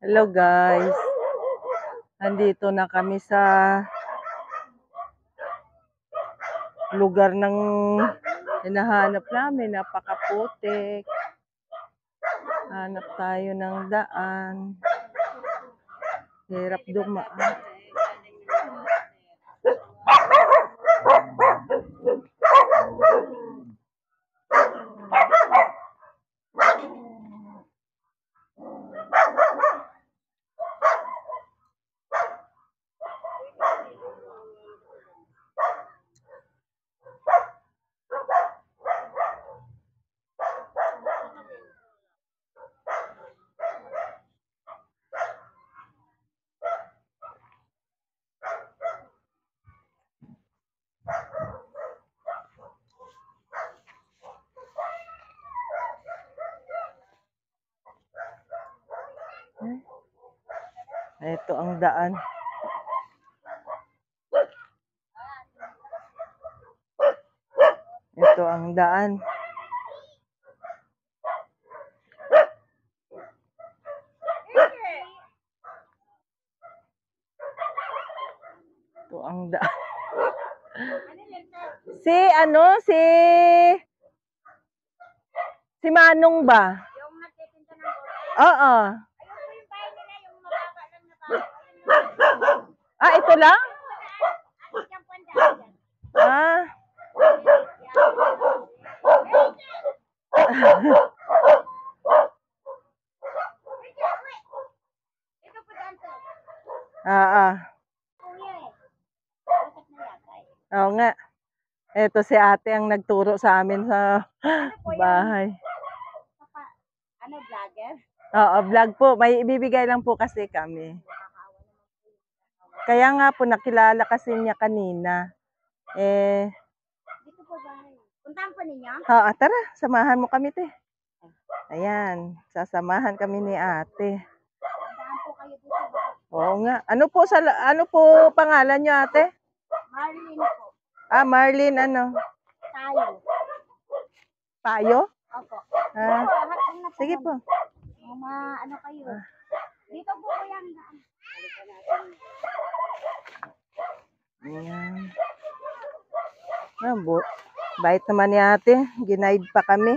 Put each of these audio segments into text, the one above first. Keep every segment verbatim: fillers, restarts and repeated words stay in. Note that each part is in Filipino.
Hello guys, nandito na kami sa lugar ng hinahanap namin, napakaputik. Hanap tayo ng daan. Hirap dumaan. Ito ang daan. Ito ang daan. Ito ang daan. Si ano, si si Manong ba? Yung nagtitinda ng gulay? Oo. Ayun po yung bahay nila, yung mababa lang na bahay. Ah, ito lang? At yung pandaan yan. Ah. Ito po daan to. Ah, ah. Kuya eh. Bakit na yata eh? Oo nga. Ito si ate ang nagturo sa amin sa Ano po yan? bahay. Papa, ano, vlogger? Oo, vlog po. May ibibigay lang po kasi kami. Kaya nga po nakilala kasi niya kanina. Eh, Dito po bahay. Puntahan po ninyo? oo, tara, samahan mo kami, te. Ayan, sasamahan kami ni ate. Puntahan po kayo dito ba? Oo nga. Ano po sa ano po pangalan niyo, ate? Marlene po. Ah, Marlene ano? Tayo. Payo? Opo. Ah, Dito, lahat ng napunta. sige po. Mga ano kayo. Dito po po yan. Halika natin. Ayan. Ah, bu- bait naman ni ate. Ginaid pa kami.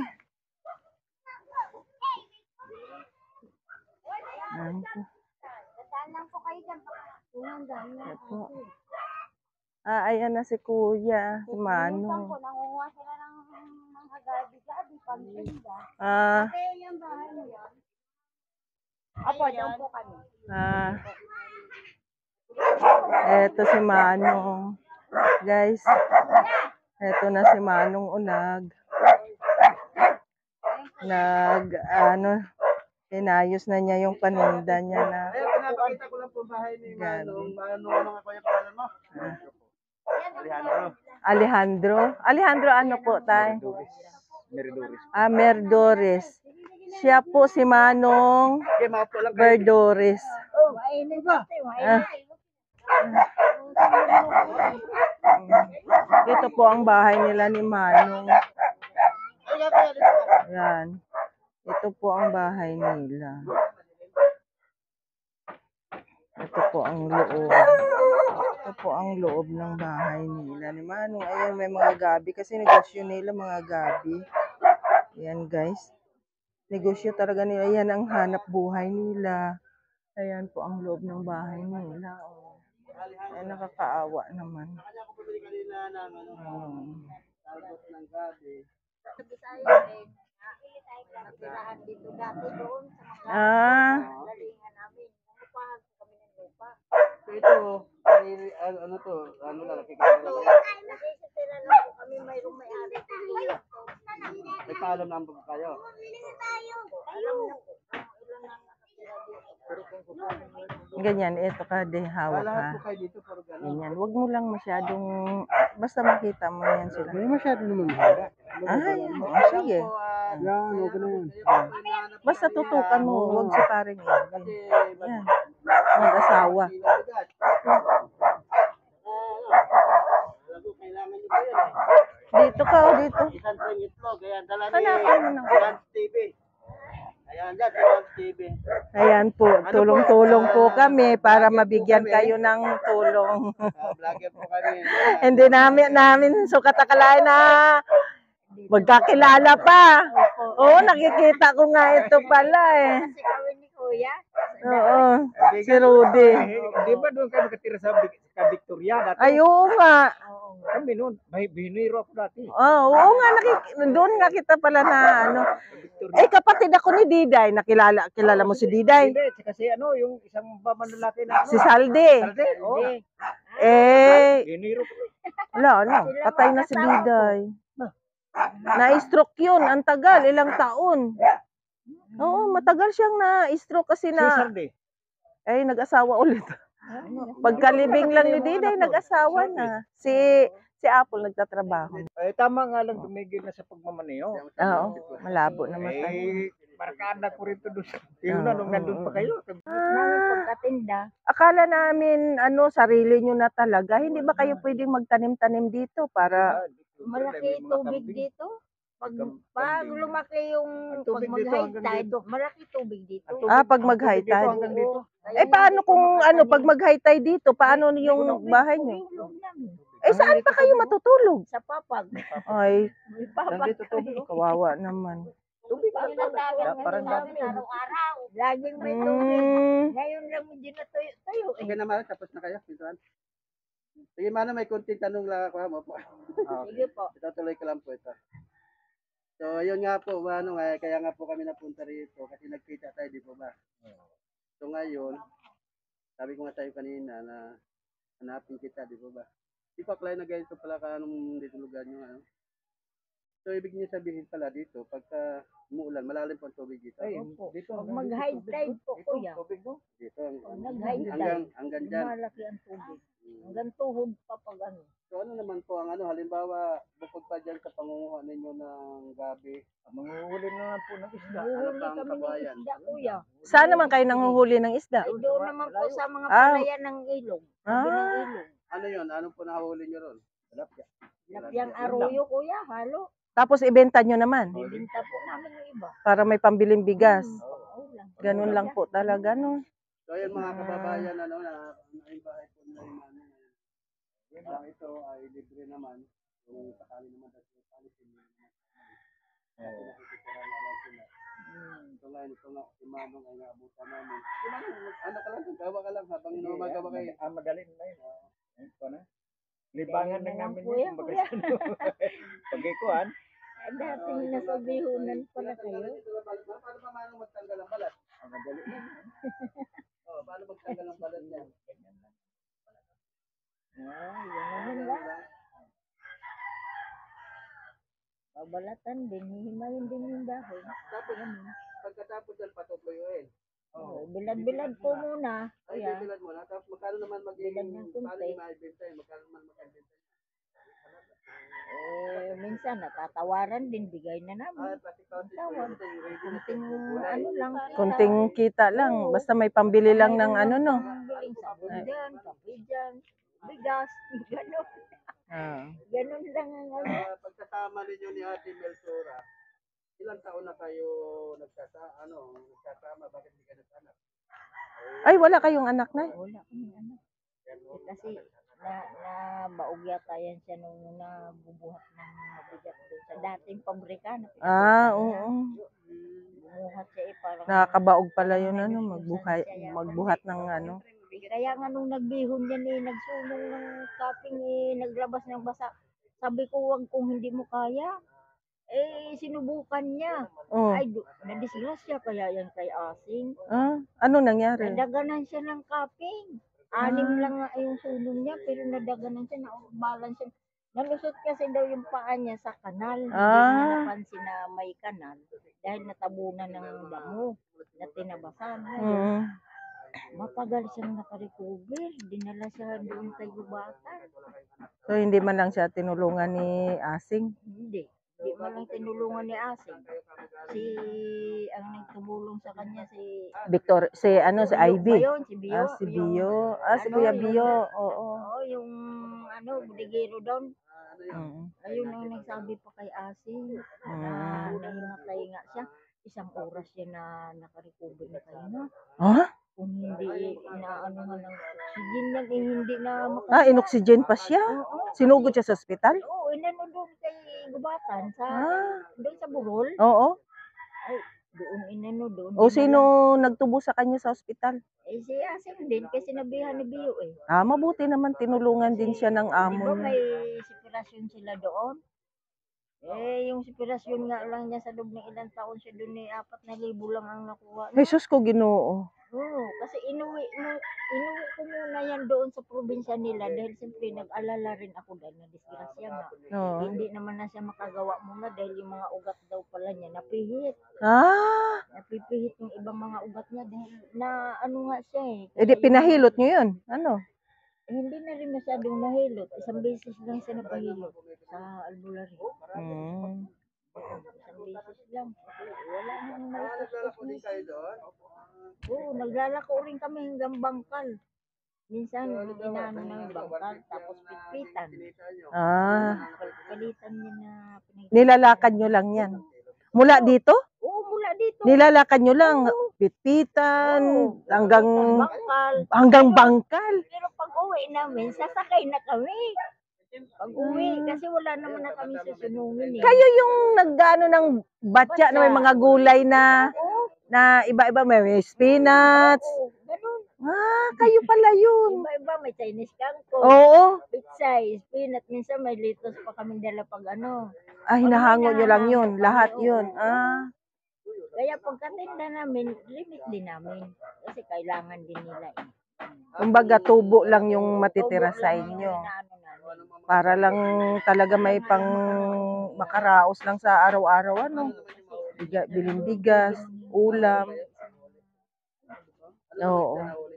Ayan po. Dadaan lang po kayo dyan. Unang daan na. Ito. Ah, ayan na si kuya, si Minsan Manong. po, nangunguha sila ng mga gabi-gabi, pang-tinda. Ah, Kasi yung bahay mo yan. Apo, doon po kami. ah. Eto si Manong. Guys, eto na si Manong Unag. Nag, ano, inayos na niya yung paninda niya na. Ayun, pinapakita ko lang po bahay ni Manong. Manong, ano nga po yung pangalan mo? Ah. Alejandro. Alejandro. Alejandro ano po tayo? Meridores. Ah, Merdores. Siya po si Manong Okay, maupo lang kayo. Verdores. Oh, mainit kasi, Ah. mainit. Dito po ang bahay nila ni Manong. Ay, nga kaya dito ka. Yan. Ito po ang bahay nila. Ito po ang loob. Ito po ang loob ng bahay nila ni Manong. Ayan, may mga gabi. Kasi negosyo nila mga gabi. Ayan guys. Negosyo talaga nila. Ayan ang hanap buhay nila. Ayan po ang loob ng bahay nila. Oh. Ayan, nakakaawa naman. Kanya ko bumili kanina ng ano, Um, talbot ng gabi. Sabi tayo eh, nakili tayo natirahan dito dati doon sa mga ah, galingan namin. Nangupahan po kami ng lupa. So ito, may- ano, ano to, ano lalaki ka na lang. Nagkikitira lang po kami, mayroong may-ari po dito. May paalam na ambag kayo. Alam na po, kung ilan ang nakatira dito. ganyan. Ito ka, de, hawak Lahat ka. po kayo dito, pero gano'n. Ganyan. Huwag mo lang masyadong, basta makita mo yan sila. Hindi masyado naman mahaba. Ay, oh, sige. Yan, huwag na yan. Basta tutukan mo, huwag si paring yan. Kasi, Yan. Mag-asawa. Kailangan nyo ba yun eh? Dito ka, oh, dito. Isang tring itlog, ayan, dala ni Hanapin mo na. Grand T V. Ayan, Andyan, si Ma'am T V. Ayan po, Ano po? tulong-tulong po Ah, kami para vlogger po mabigyan kami. kayo ng tulong. Ah, vlogger po kami. Hindi namin namin sukat akalain na magkakilala pa. Oo, nakikita ko nga ito pala eh. Kasi kami ni Kuya. Oo, Eh, si Rudy. Di ba doon kayo nakatira sa, Vic- sa Victoria dati? Ay, oo nga. Oo. Kami noon, may biniro ako dati. Oh, oo nga, nakik- doon nga kita pala na ano. Sa Victoria. Eh, kapatid ako ni Diday. Nakilala, kilala mo si Diday? Hindi, kasi ano, yung isang bamanlalaki na ano. Si Saldi. Salde, oh. Eh, Biniro ko. wala, ano, patay na si Diday. Na-stroke yun, ang tagal, ilang taon. Oo, matagal siyang na-stroke kasi Si na, Salde. eh, nag-asawa ulit. Pagkalibing lang ni Diday, nag-asawa na. Si, si Apple nagtatrabaho. Eh, tama nga lang tumigil na sa pagmamaneho. Oo, malabo naman tayo. Eh, barkada ko rin to doon. Yun na, nung nandun pa kayo. Namin Ah, pagkatinda. akala namin, ano, sarili nyo na talaga. Hindi ba kayo pwedeng magtanim-tanim dito para, Malaki tubig dito. Pag, pag lumaki yung Ang pag tubig dito mag-high hanggang tide, dito. malaki tubig dito. ah, pag Ang tubig mag-high dito tide? hanggang dito. Eh, paano kung, ano, pag mag-high tide dito, paano yung bahay nyo? Yung namin. Eh, saan pa kayo matutulog? Sa papag. Ay, May papag Nandito tubig. kami. kawawa naman. Tubig Pag lang natagan pala. na Parang namin dati. araw-araw. Laging may tubig. Mm, Ngayon lang hindi na tayo. tayo eh. Okay naman, tapos na kayo. Pintuan. Sige, mano, may kunting tanong lang ako. Mo po. Sige po. Itutuloy ko lang po ito. So, ayun nga po, ano, nga, kaya nga po kami napunta rito kasi nagkita tayo, di po ba? So, ngayon, sabi ko nga sa'yo kanina na hanapin kita, di po ba? Di pa klay na ganito pala ka anong dito lugar nyo, ano? So, ibig niyo sabihin pala dito, pagka umuulan, malalim po ang tubig dito. Opo. Pag mag-high tide po, kuya. Dito, Pag nag-high hanggang, tide, hanggang dyan. lumalaki ang tubig. Hanggang tuhod pa pag ano. So, ano naman po ang ano, halimbawa, bukod pa dyan sa pangunguha ninyo ng gabi, manguhuli na lang po ng isda. Ano Huhuli pa ang kami ng kabayan? isda, kuya. saan naman kayo nanghuhuli ng isda? Ay, doon naman po sa mga Ah. palayan ng ilog. Sabi ng Ah, ilog. Ano yun? Ano po nahuli nyo ron? Tilapia. Lapyang aroyo, kuya, halo. tapos ibenta nyo naman Bibinta po namin yung iba. para may pambiling bigas. Hmm, oo lang. Ganun lang po talaga, no? So, ayun mga kababayan, ano, na naibahay po nila yung ano, uh, ito ay libre naman. Kung sakali naman dahil sa policy nila. Kasi nakikitira na lang sila. So ngayon, ito nga, si Manong ay naabutan namin. Si Manong, ano ka lang, gawa ka lang habang inumagawa kayo. Ah, madali na yun. Ayun po na. Libangan Dahil na na lang namin po yun. yan, Kumbaga kuya. sa ano. Pagkikuan. Eh, dating nasabihunan pala kayo. Paano pa Manong magtanggal ang balat? Ah, madali na. Oh, paano magtanggal ang balat niya? Ah, yan naman lang. Babalatan din, hihimayin din yung dahon. Tapos, pagkatapos yan, patutuyuin. Oh, bilad-bilad po muna. Ay, Kuya. bibilan mo na. Tapos magkano naman magiging, Bilan ng kunti. paano yung maibenta yun? Magkano naman magkabenta? Eh, minsan natatawaran din, bigay na Ah, namin. pati konti. Tawad. Ito yung ready na Kunting ito. ano lang. Kunting kita lang. Basta may pambili lang ng ano, no? Biling sabon dyan, kape dyan, bigas, gano'n. Ah. Gano'n lang ang ano. Ah, pagkasama ninyo ni Ate Melsura, ilang taon na kayo nagsasa, ano, nagsasama? Bakit hindi ka nagsanak? Ay, wala kayong anak na? Wala kami ano. Eh, kasi na, na baog yata yan siya nung nabubuhat ng mabigat doon sa dating pabrika. na Ah, pinapuntahan niya. oo. Bumuhat siya eh, parang Nakakabaog pala yun, ano, magbuhay, magbuhat ng ano. kaya nga nung nagbihon yan eh, nagsulong ng kaping eh, naglabas ng basa. Sabi ko, wag kung hindi mo kaya. Eh, sinubukan niya. Oh. Ay, do- nadisgrasya kaya yan kay Asing. Ah, ano nangyari? Nadaganan siya ng kaping. Anim lang nga yung sulong niya, pero nadaganan siya, na-balance siya. Nalusot kasi daw yung paa niya sa kanal. Hindi Ah. niya napansin na may kanal dahil natabunan ng damo na tinabasan. Mm. Matagal siyang nakarecover. Dinala siya doon kay Gubatan. So, hindi man lang siya tinulungan ni Asing. Hindi. Hindi man lang tinulungan ni Asing. Si, ang nagtumulong sa kanya, si Victor, si ano, si Bio ba Ivy. yun? Si Bio. Ah, si Yung- Bio. Ah, si ano, Kuya yung- Bio. Oo. Oo, yung ano, budigero doon. Mm. Ayun ang nagsabi pa kay Asing na Mm. nahimatay nga siya. isang oras yan na nakarecover na kayo na. Ha? Kung hindi na ano nga ng oxygen yan, eh, hindi na Ah, makasya. inoxygen pa siya? Oo, Sinugod siya sa ospital? oo, inano doon kay Gubatan sa Ah, doon sa Burol. oo. Ay, doon inano doon. O dinala. sino nagtubo sa kanya sa ospital? Eh si Asing din kasi sinabihan ni Bio eh. Ah, mabuti naman tinulungan din siya ng Di amo ba niya. may separasyon sila doon? Eh, yung separasyon nga lang niya sa loob ng ilang taon siya doon eh, apat na libo lang ang nakuha niya. Jesus ko Ginoo. Oo, kasi inuwi mo, inuwi ko muna yan doon sa probinsya nila dahil siyempre nag-alala rin ako dahil na disgrasya nga. Oo. Hindi naman na siya makagawa muna dahil yung mga ugat daw pala niya napihit. Ah, Napipihit yung ibang mga ugat niya dahil na ano nga siya eh. edi Kaya yung- pinahilot niyo yun. Ano? Eh, hindi na rin masyadong nahilot. Isang beses lang siya napahilot sa albularyo. Hmm. Isang beses lang. Wala nang maitustos niya. Oo, naglalako rin kami hanggang bangkal. Minsan, inano namin bangkal, tapos pitpitan. Ah, Palitan niya na pinag- nilalakad nyo lang yan. Mula dito? Oo, mula dito. Nilalakad nyo lang. Pitpitan, Oo, hanggang bangkal. hanggang bangkal. Pero pag uwi namin, sasakay na kami. Pag uwi, Ah. kasi wala naman na kami susunungin eh. Kayo yung nagano ng batya na may mga gulay na Oo, na iba-iba, may, may spinach. oo, ganun. Ah, kayo pala yun. Iba-iba, may Chinese kangkong, Oo. pitsay, spinach, minsan may litos pa kaming dala pag ano. Ah, hinahango nyo lang yun. Lahat yun. Ah, Kaya pagkatinda namin, limit din namin. Kasi kailangan din nila eh. kumbaga tubo lang yung matitira Tubo sa lang yung inyo. inaano namin. Para lang talaga may pang makaraos lang sa araw-araw, ano. Biga, biling bigas, ulam. Oo.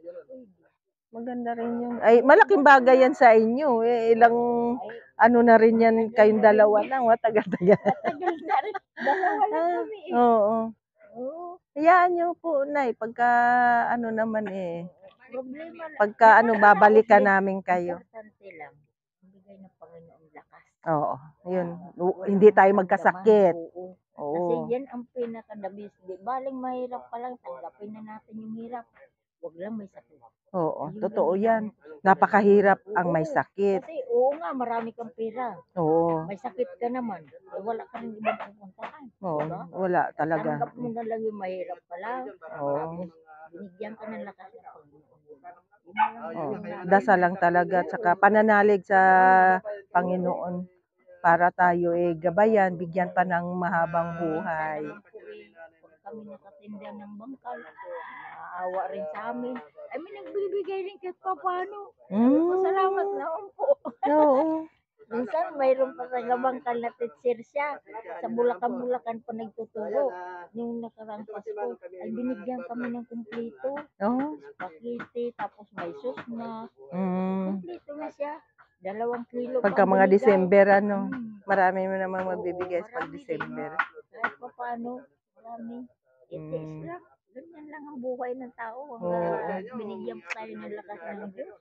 Maganda rin yun. Ay, malaking bagay yan sa inyo. Eh, ilang ano na rin yan, kayong dalawa lang, matagal-tagal. Tagal na rin. Dalawa lang kami eh. Oo. Oo, Hayaan nyo po, Nay, pagka ano naman eh, problema lang. pagka ano, babalikan namin kayo. Importante lang, bigay ng Panginoon lakas. Oo, yun. Hindi tayo magkasakit. Oo. Kasi Oo. yan ang pinakadabis. Di baling mahirap pa lang, tanggapin na natin yung hirap. Huwag lang may sakit. Oo, totoo yan. Napakahirap ang may sakit. Kasi oo nga, marami kang pera. Oo. May sakit ka naman. Eh, wala ka rin ibang pupuntahan. Oo, Diba? wala talaga. Tanggap mo na lang yung mahirap pa lang. Oo. Binigyan ka ng lakas ng Panginoon. Yun na lang Oo. yung namin. Dasal lang talaga. Tsaka pananalig sa Panginoon para tayo eh gabayan, bigyan pa ng mahabang buhay. Minsan naman po eh, pag kami nakatinda ng bangkal, naaawa rin sa amin. Ay, may nagbibigay rin kahit pa paano. Mm. Salamat naman po. Oo. Minsan, mayroon pa sa bangkal na teacher siya. Sa Bulacan-Bulacan pa nagtuturo. Yung nakarang Pasko, ay binigyan kami ng kumpleto. Oo. Pakiti, tapos may sus na. Mm. Kumpleto na siya. Dalawang kilo. Pagka pang mga binigay. December, ano, Hmm. marami mo namang magbibigay Oo, sa pag marami December. din. Kahit pa paano, marami. Itiis Mm. lang. Ganyan lang ang buhay ng tao. Oo. Hanggang binigyan pa tayo ng lakas ng Diyos.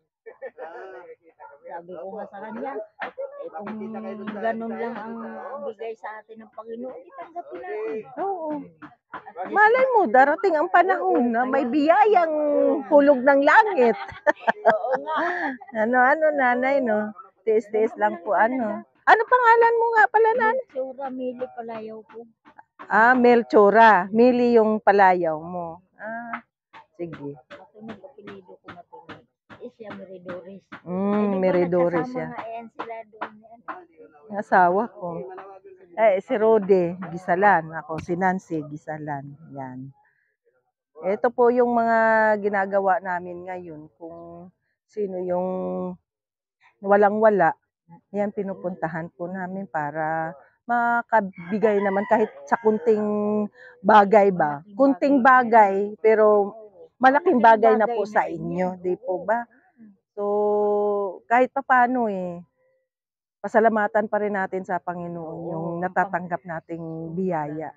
Sabi ko nga sa kanya, eh kung ganun lang ang bigay sa atin ng Panginoon, itanggapin natin. Oo. At least, Malay mo, darating ang panahon na may biyayang hulog ng langit. oo nga. Ano, ano, nanay, no? Tiis-tiis lang po, ano. Ano pangalan mo nga pala, nanay? Tsura, mili palayaw ko. Ah, Melchora. Mili yung palayaw mo. Ah, sige. Matunog apelido ko na tunog. Eh siya, Meridores. Mm, Meridores siya. siya. Nga yan sila doon. Yan. Ang asawa ko. Eh, si Rode, Gisalan. Ako, si Nancy, Gisalan. Yan. Ito po yung mga ginagawa namin ngayon. Kung sino yung walang-wala, yan pinupuntahan po namin para makabigay naman kahit sa kunting bagay ba. Kunting bagay, pero malaking bagay na po sa inyo, di po ba? So, kahit papano eh, pasalamatan pa rin natin sa Panginoon yung natatanggap nating biyaya.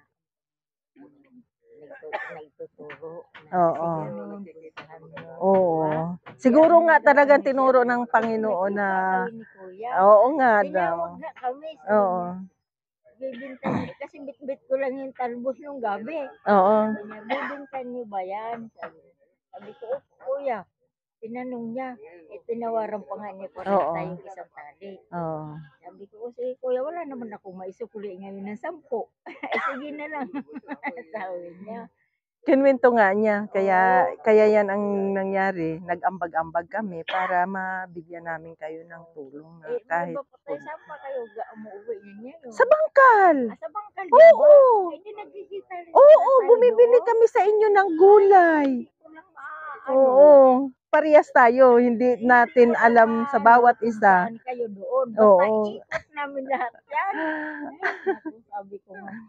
Nagtu- Nagtuturo. Oo. Ganun, puntahan mo. Oo. Siguro nga talagang tinuro ng Panginoon na, Sabi ni Kuya, oo nga daw. tinawag na kami. sabi Oo. niya. bibinta niyo, kasi bit-bit ko lang yung talbos nung gabi. Oo. Sabi niya, bibinta niyo ba yan? Sabi, sabi ko, "Opo, kuya." Tinanong niya, eh, tinawaran pa nga niya Oo. kwarenta yung isang tali. Oo. Sabi ko, "O, sige kuya, wala naman akong maisukuli ngayon ng sampo." Eh, sige na lang. Sabi niya. Kinuwento nga niya, kaya kaya yan ang nangyari, nag-ambag-ambag kami para mabigyan namin kayo ng tulong na Eh, kahit di ba patay, saan pa kayo ga umuwi niya yun? sa bangkal. Ah, sa bangkal, di ba? Oo. Ay, hindi nagkikita rin Oo, sila tayo bumibili doon. kami sa inyo ng gulay. Hindi ko lang maaano. Oo, parehas tayo, hindi natin alam sa bawat isa. Saan kayo doon? Basta Oo. ikot namin lahat yan. Ay, naku, sabi ko nga.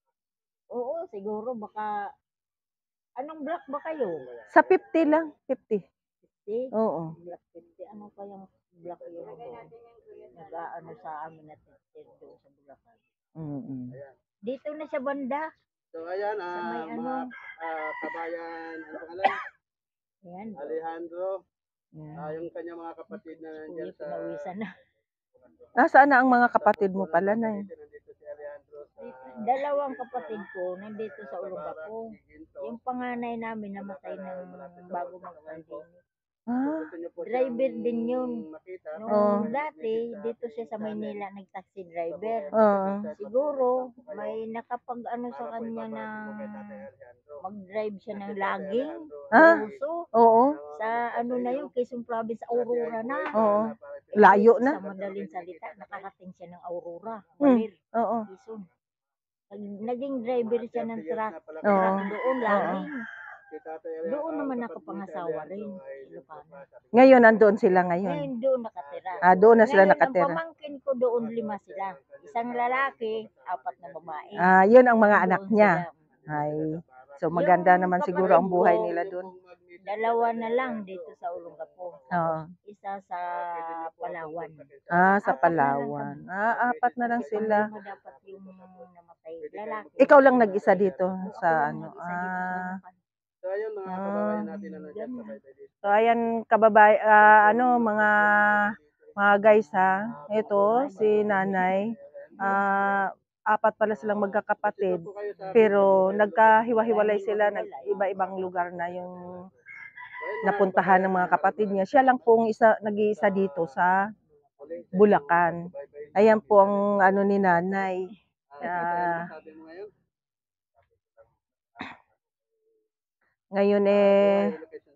Oo, siguro baka, anong block ba kayo? Sa fifty lang, fifty. fifty? Oo. Block fifty. Ano pa yung block yung nag-aano sa amin na fifty doon sa Bulacan? Mm. Dito na sa banda. So ayan, Sa ah, may mga ano. ah, kabayan, ano pangalan? Ayan. Alejandro, Yeah. ah, yung kanya mga kapatid na nandiyan Kuya, sa... pinawisan na. Nasaan na ang mga kapatid mo pala na eh? Nandito si Alejandro sa... Dalawang kapatid ko nandito sa Olongapo. Yung panganay namin namatay ng bago mag-pandemic. Ah, Gusto niyo po Driver siyang din yun. makita? Nung Oo. dati, dito siya sa Maynila, nag-taxi driver. oo. Siguro, may nakapag ano sa kanya na mag-drive siya ng laging. Ah? Puso. Oo. Sa ano na yun, Quezon Province, Aurora na. Oo. Layo Sa na. madaling salita, nakarating siya ng Aurora. Hmm. Walir, Oo. Quezon. Nag- Naging driver siya ng truck. Oo. Truck doon, laging. Si Tatay Alejandro, Doon naman kapatid nakapangasawa ni rin. Alejandro ay Ilocano. Ngayon, nandoon sila ngayon. Ngayon doon nakatira. Ah, doon na sila Ngayon, nakatira. ang pamangkin ko doon, lima sila. Isang lalaki, apat na babae. Ah, yun ang mga Doon anak niya. sila. Ay, so maganda Yung naman siguro ang kapatid buhay ko, nila doon. Dalawa na lang dito sa Olongapo. Oo. Isa sa Palawan. Ah, sa Apat na lang Palawan. kami. Ah, apat na lang sila. Panglima dapat yung namatay. Lalaki. Ikaw lang nag-isa dito Ako sa lang ano. mag-isa dito sa Ah. Bulacan. So ayun mga Ah. kababayan natin na nandiyan sa Baybay dito. So ayan kababay ah, ano mga mga guys ha. Ito si Nanay. Ah, apat pala silang magkakapatid. Pero nagkahiwa-hiwalay sila, nag iba-ibang lugar na yung napuntahan ng mga kapatid niya. Siya lang pong isa nag-iisa dito sa Bulacan. Ayan po ang ano ni Nanay. Ah, Sabi mo ngayon? ngayon eh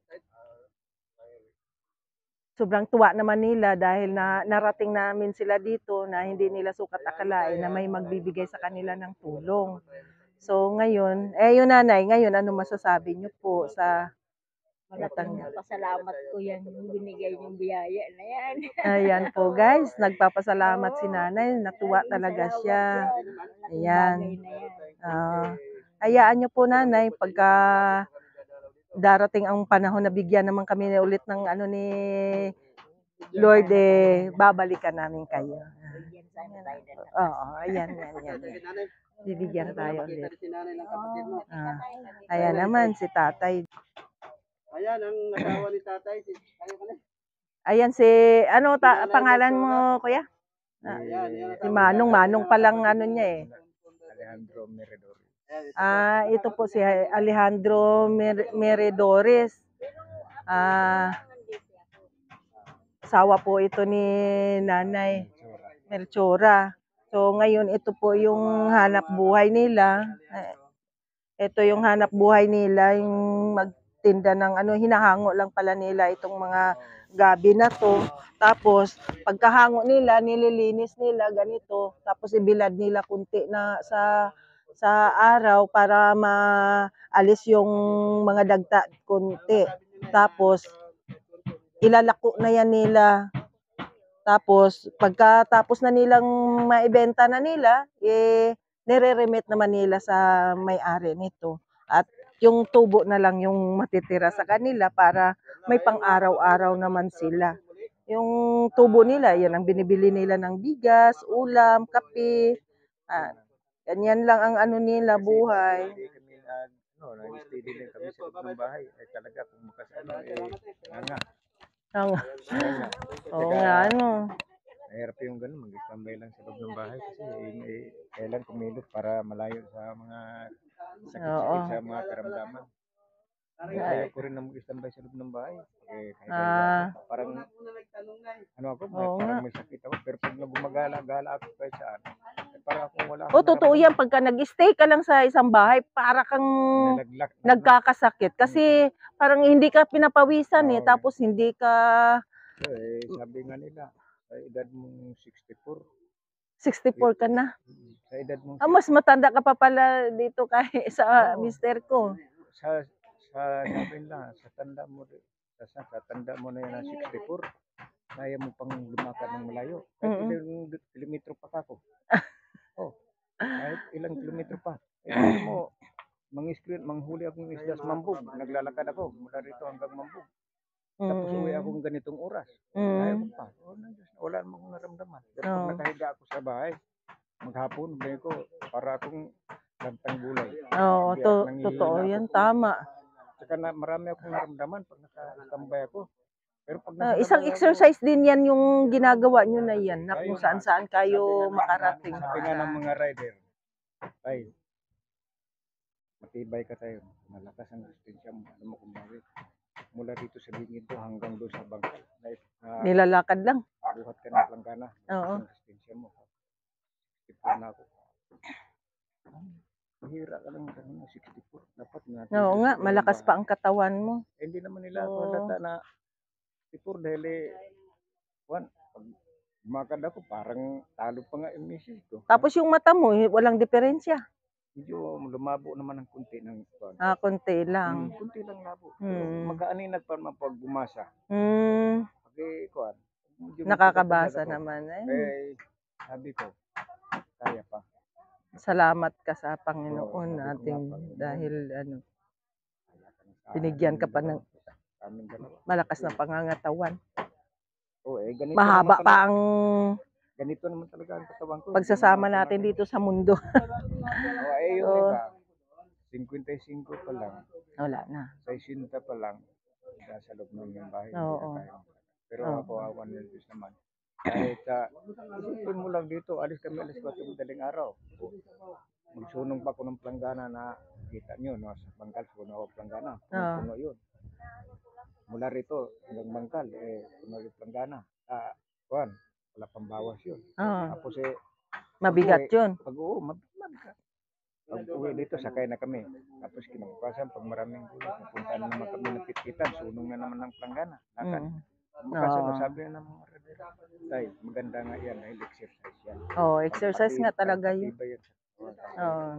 sobrang tuwa naman nila dahil na narating namin sila dito na hindi nila sukat akalain na may magbibigay sa kanila ng tulong. So ngayon, eh yun Nanay, ngayon ano masasabi niyo po sa Malaking pasalamat ko yan, yung binigay niyong biyaya na yan. ayan po guys, nagpapasalamat si Nanay, natuwa Maraming talaga salamat siya. yan. Malaking Ayan. bagay na yan. Ah, hayaan niyo po Nanay pagka darating ang panahon na bigyan naman kami ulit ng ano ni Lord eh babalikan namin kayo. Bigyan sana tayo ng lakas. Oo, ayan, yan, yan. Sige, yan. nanay. Bibigyan tayo Makita ulit. rin si nanay ng kapatid mo. Ah, ayan naman si Tatay. Ayan ang asawa ni tatay. Si, kayo ka na. Ayan si ano ta, pangalan mo Kuya? Ayan, yan. Si Manong, Manong pa lang ano niya eh. Alejandro Mirador. Ah, ito po si Alejandro Mer- Meredores. Ah, asawa po ito ni Nanay Melchora. So ngayon ito po yung hanap buhay nila. Eh, Ito yung hanap buhay nila, yung magtinda ng ano, hinahango lang pala nila itong mga gabi na to. Tapos pagkahango nila, nililinis nila ganito. Tapos ibilad nila kunti na sa sa araw para maalis yung mga dagta kunti. Tapos ilalako na yan nila. Tapos pagkatapos na nilang maibenta na nila, eh nire-remit naman nila sa may-ari nito. At yung tubo na lang yung matitira sa kanila para may pang-araw-araw naman sila. Yung tubo nila, yan ang binibili nila ng bigas, ulam, kape. Ah, ganyan lang ang ano nila, buhay. Hindi kami nag, no, nag-steady din kami sa loob ng bahay. Eh talaga kung bukas ano, eh, nga. Ang, nga. oo nga, ano. Mahirap yung gano'n, mag-standby lang sa loob ng bahay kasi eh, eh, kailan kumilot para malayo sa mga sakit-sakit Oo. sa mga karamdaman. Eh, ayaw ko rin na mag-standby sa loob ng bahay. Eh, kahit Ah. ako, parang, ano ako, may, Oo parang nga. may sakit ako. Pero pag gumagala-gala ako kahit saan, eh, parang akong wala O, akong totoo yan. Pagka nag-stay ka lang sa isang bahay, para kang nalaglak. nagkakasakit. Kasi parang hindi ka pinapawisan eh. Oo. Tapos hindi ka Eh, sabi nga nila, sa edad mong sixty-four, sixty-four ka na. sa edad mong Ah, mas matanda ka pa pala dito kay sa Oo. mister ko. sa sa sabi nila, sa tanda mo sa, sa, sa tanda mo na yan na sixty-four, kaya mo pang lumakad ng malayo. Kahit Mm-mm. ilang kilometro pa ako. Oh, kahit ilang kilometro pa. Eh, sabi mo, mang-screen, manghuli akong isda sa Mambog. Naglalakad ako mula rito hanggang Mambog. Tapos uwi akong ganitong oras. Kaya ko Mm. pa. Oh, nandiyan, wala namang akong naramdaman. Pero Oo. pag nakahiga ako sa bahay, maghapon, ganyan ko, para akong lantang gulay. Oo, Hindi, to, nangihina totoo ako. yan. Tama. Saka na, marami akong naramdaman pag nakatambay ako. Pero pag Ah, nasa isang labas ako, exercise din yan yung ginagawa nyo na yan. Na Ayun kung saan saan kayo sabi nga- makarating. Sabi nga ng mga rider, ay, matibay ka tayo. Malakas ang resistensya mo. Alam mo kung bakit. Mula dito sa lingid to hanggang doon sa bangka. Na, na Nilalakad lang. buhat ka ng planggana. Oo. Ang resistensya mo. Sixty-four na ako. Mahira ka lang ng sixty-four. Dapat nga. Oo nga, malakas pa ang katawan mo. Eh, hindi naman nila ako Oo. halata na sixty-four dahil eh, one, pag gumakad ako, parang talo pa nga yung misis ko. Tapos yung mata mo, eh, walang diferensya. Medyo lumabo naman ng kunti ng kuwan. Ah, konti Hmm, lang. kunti lang labo. Hmm. Pero magkaaninag pa naman pag bumasa. Hmm, Pag eh, kuwan, medyo nakakabasa matagad ako. naman. Eh, Eh, sabi ko, kaya pa. salamat ka sa Oo, Panginoon sabi ko nga, natin Panginoon, dahil ano, kaya ka na sa binigyan ka aming pa dalawa. ng Sa aming dalawa. malakas na pangangatawan. Oo, eh, ganito Mahaba naman pa talaga, ang ganito naman talaga ang katawan ko. pagsasama Ganito natin natin. dito sa mundo. Oo, eh, yung Oo. iba, fifty-five pa lang, Wala na. sixty pa lang, nasa loob ng yung bahay. Oo. Hindi na tayo. Pero Oo. ako, awan ng Diyos naman. Kahit sa, isipin mo lang dito, alis kami alis ko madaling araw. Magsunong pa ko ng planggana na kita nyo, no? Sa Bangkal, suno ako planggana. Oo. Puno yun. Mula rito hanggang Bangkal, eh, puno yung planggana. Ah, kuwan, wala pang bawas yun. Oo. Tapos eh, Mabigat yun. pag uwi, mabigat. Pag uwi dito, sakay na kami. Tapos kinabukasan, pag maraming gulo, pupunta na naman kami ng pitpitan, sunong na naman ng planggana. Lakad. Mm. Kaso, Oo. sabi na ng mga rider, tay, maganda nga yan, dahil exercise yan. Oo, exercise nga Pampatibay- talaga yun. pampatibay yan sa katawan. Oo.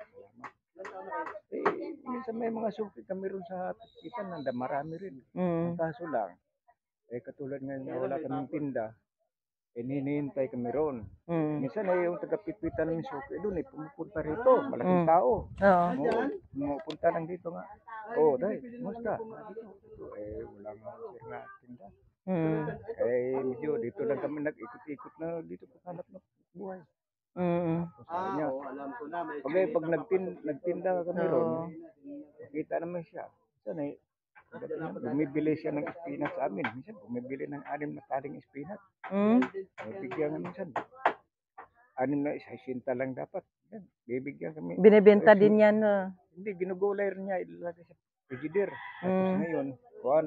Eh, minsan may mga suki kami rin sa pitpitan, nanda marami rin. Ang Mm. kaso lang, eh katulad nga na wala kaming tinda, eh hinihintay kami ron. Mm. Minsan eh yung taga-pitpitan ng suki doon eh pumupunta rito, malaking Mm. tao. Oo. Oo, pumupunta lang dito nga. Oo, oh, dahil, kumusta? Ah, dito. Dito, eh, wala nga sir nga tinda. Mm. Eh, medyo dito lang kami nag-ikot-ikot na dito paghanap ng buhay. Mm. Sabi niya, Oo, alam ko na. May pag, eh, pag nagtin, nagtinda kami ron, Oo. nakita naman siya. Minsan eh, bumibili siya ng spinach sa amin. Minsan bumibili ng anim na taling spinach. Mm. Eh, bigyan nga minsan. Anim na isa, sinta lang dapat. Yan, bibigyan kami. Binibenta Eh, din yan. ah. Hindi, ginugulay rin niya. Ilalagay sa frigider. Tapos Mm. ngayon, kuhan.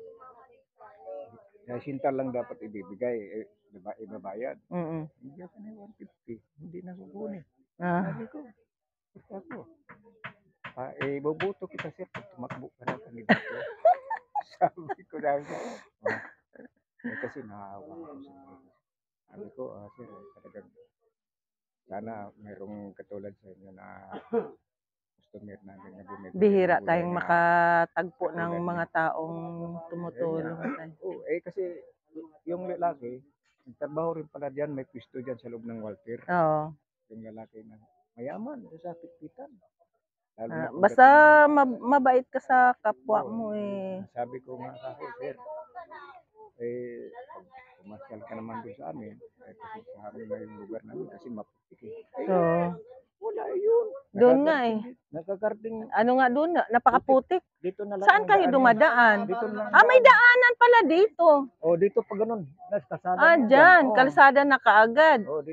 Sa sinta lang dapat ibibigay. Eh, diba, ibabayad. Mm. Bigyan ka na one fifty. Hindi na kukunin. Ah. Sabi ko, basta ako. Ah, eh, boboto kita sir. Pag tumakbo ka ng kandidato. Sabi ko na. Ah, eh, kasi naawa ko sa inyo. Sabi ko, ah, sir, eh, talagang sana mayroong katulad sa inyo na customer natin na bumibili. ng Bihira gulay tayong na- makatagpo ng katulad mga niya. taong tumutulong. Oh, eh kasi yung lalaki, nagtrabaho rin pala diyan, may pwesto diyan sa loob ng Walter. Oo. Yung lalaki na mayaman sa pitpitan. Lalo Ah, na kung basta dating- mab- mabait ka sa kapwa Oo, mo eh. Sabi ko nga ako, sir, eh, pag pumasyal ka naman doon sa amin, eh, kasi sa amin na yung lugar namin, kasi maputik eh. Eh, So, wala yun. Doon nga eh. Nakakarting, ano nga doon, napakaputik. dito na lang. Saan ang kayo daan yan. dumadaan? Dito na lang. Ah, may daanan pala dito. Oh, dito pa ganun. Nas kasada. Ah, na yan. dyan. Oh. Kalsada na kaagad. Oh, dito.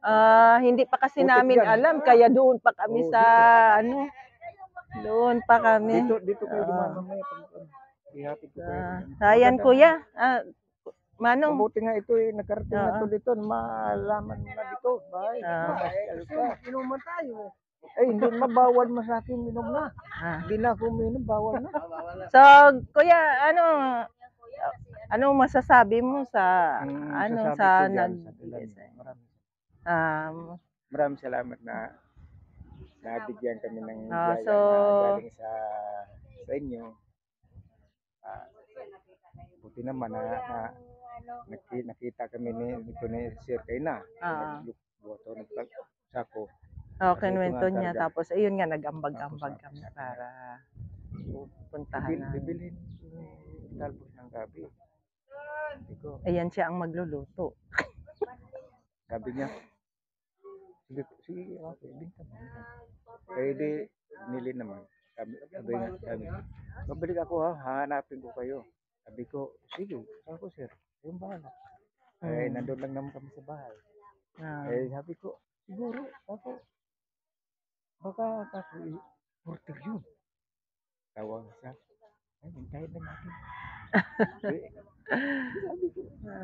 Ah, hindi pa kasi Putik namin yan. alam, kaya doon pa kami Oo, sa ano, doon pa kami. Dito, dito kayo Oo. dumaan mamaya. Pag, ano, ihatid ko kayo. Ah, Ano. ayan Maganda. kuya. Ah, Manong. Mabuti nga ito eh, nakarating na Oo. to dito, malaman mo na dito. Bye, Ah. mamasyal ka. Inuman tayo eh. Eh, hindi mabawal mo sa akin, minom na. Ah. Hindi na ako minom, bawal na. So, kuya, ano ano masasabi mo sa Ang ano sasabi sa ko dyan, nag sa Tilan, maraming, um, maraming salamat na nabigyan kami ng Ah, biyaya so- na galing sa sa inyo. Ah, buti naman na, na nakita, nakita kami ni nito ni Sir Kayna. Ah. Nagbuto nagsako. oh, Kasi ito kinwento nga niya karga. tapos ayun nga nag-ambag-ambag Tapos, kami sabi para puntahan Bibil, namin. bibilhin yung talbos ng gabi. Sabi ko, Ayan siya ang magluluto. sabi niya, sige, sige, okay, binta mo. Kaya di, nili naman. Sabi, sabi, niya, sabi, babalik ako ha, hahanapin ko kayo. Sabi ko, sige, ako sir, yung bahala. Eh, Hmm. nandun lang naman kami sa bahay. Ah. Eh, sabi ko, siguro, ako, baka, ako, porter yun. Tawag siya, ay, hintayin lang natin. Eh, sabi ko,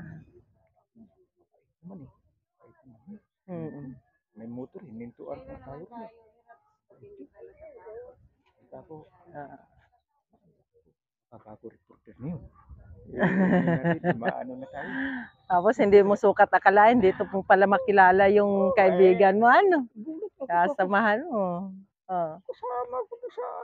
naman eh, ay, naman eh. Mm. May motor, hinintuan ka tayo. Tapos, Ah. kakako reporter niyo. Eh, natin, maano na tayo. Tapos hindi mo sukat akalain dito po pala makilala yung kaibigan mo ano. Kasamahan mo. Oh. Kasama ko na sa...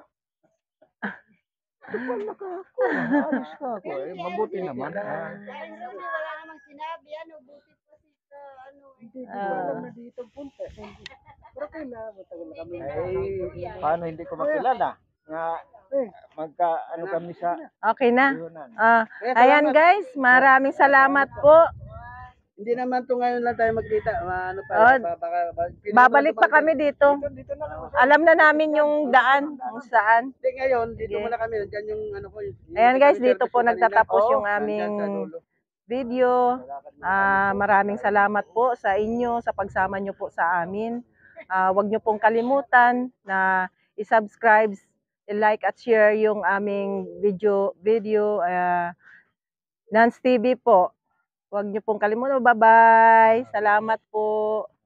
Tupal na ka ako. Alis ka ako. Eh, mabuti naman. Ah, Parang Romeo, wala namang sinabi, ano, buti pa si sa, ano, Hindi ko Ah. alam na dito punta. Hindi. Pero kayo na, matagal na kami. ay, paano hindi ko makilala? Nga, magka, ano kami sa... Okay na. Yunan. Ah, Kaya ayan salamat. guys, maraming salamat po. Hindi naman to ngayon lang tayo magkita. Ma- Ano pa, Oh, ba- baka, ba- pwede Babalik naman pa kami dito. Dito, dito na lang. Alam na namin yung daan kung saan. Hindi ngayon, dito Sige. muna kami. Diyan yung ano ko. Yung, Ayan guys, yung dito service po ko kanina. nagtatapos Oo, yung nandyan aming sa dulo. video. Ah, maraming salamat po sa inyo sa pagsama nyo po sa amin. Ah, huwag nyo pong kalimutan na i-subscribe, i-like at share yung aming video video uh, Nance T V po. Huwag nyo pong kalimutan. Bye-bye. Salamat po.